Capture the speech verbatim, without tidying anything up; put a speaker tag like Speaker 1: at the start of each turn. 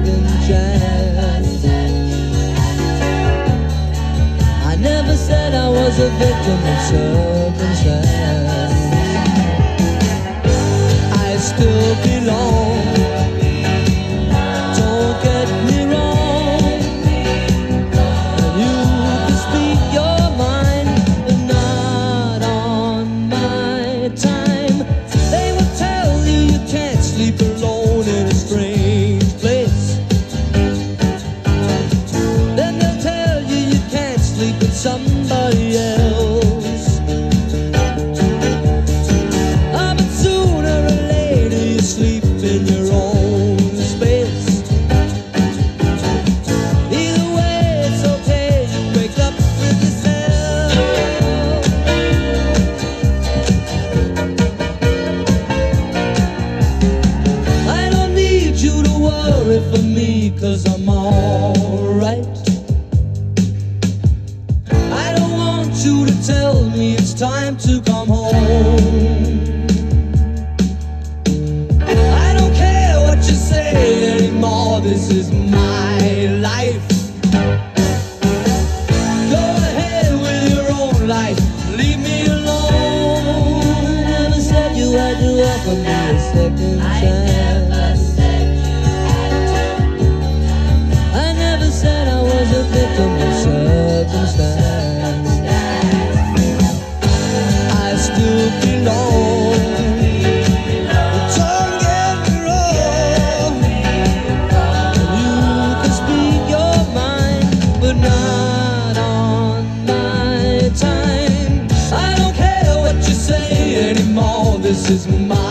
Speaker 1: second chance. I never said I was a victim of circumstance. I still belong. Don't get me wrong. And you can speak your mind, but not on my time. They will tell you you can't sleep alone in a strange place. Then they'll tell you you can't sleep with somebody else. Ah, but sooner or later you sleep in your own space. Either way it's okay, you wake up with yourself. I don't need you to worry for me, 'cause I'm alright. I don't want you to tell me it's time to come home. I don't care what you say anymore, this is my life. Go ahead with your own life, leave me alone. I never said you had to offer me a second chance. I never said I was a victim of circumstance. I still belong. Don't get me wrong. You can speak your mind, but not on my time. I don't care what you say anymore, this is my